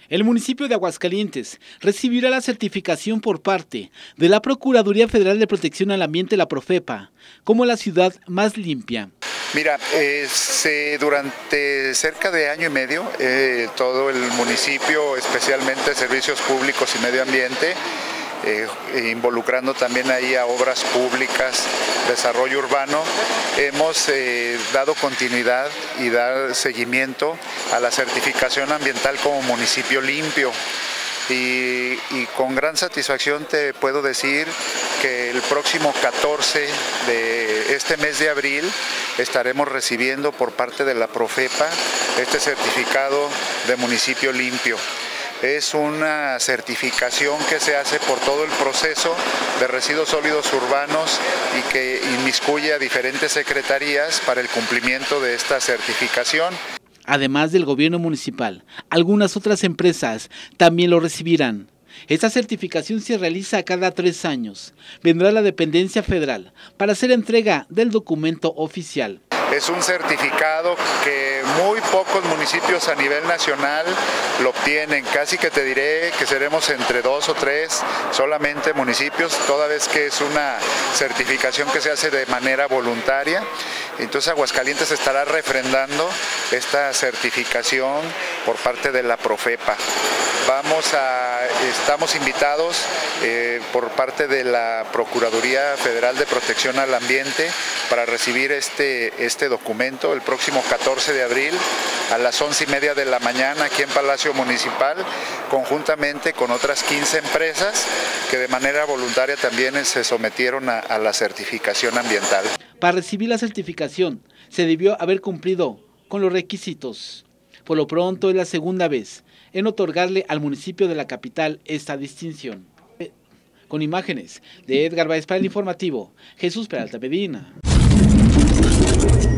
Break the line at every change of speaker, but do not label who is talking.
El municipio de Aguascalientes recibirá la certificación por parte de la Procuraduría Federal de Protección al Ambiente, la Profepa, como la ciudad más limpia.
Mira, durante cerca de año y medio, todo el municipio, especialmente Servicios Públicos y Medio Ambiente, involucrando también ahí a obras públicas, desarrollo urbano, hemos dado continuidad y dar seguimiento a la certificación ambiental como municipio limpio. Y con gran satisfacción te puedo decir que el próximo 14 de este mes de abril estaremos recibiendo por parte de la Profepa este certificado de municipio limpio. Es una certificación que se hace por todo el proceso de residuos sólidos urbanos y que inmiscuye a diferentes secretarías para el cumplimiento de esta certificación.
Además del gobierno municipal, algunas otras empresas también lo recibirán. Esta certificación se realiza cada 3 años. Vendrá la dependencia federal para hacer entrega del documento oficial.
Es un certificado que muy pocos municipios a nivel nacional lo obtienen. Casi que te diré que seremos entre 2 o 3 solamente municipios, toda vez que es una certificación que se hace de manera voluntaria. Entonces Aguascalientes estará refrendando esta certificación por parte de la Profepa. Estamos invitados por parte de la Procuraduría Federal de Protección al Ambiente para recibir este documento el próximo 14 de abril a las 11:30 de la mañana aquí en Palacio Municipal, conjuntamente con otras 15 empresas que de manera voluntaria también se sometieron a la certificación ambiental.
Para recibir la certificación se debió haber cumplido con los requisitos. Por lo pronto es la segunda vez en otorgarle al municipio de la capital esta distinción. Con imágenes de Edgar Báez para el informativo, Jesús Peralta Medina.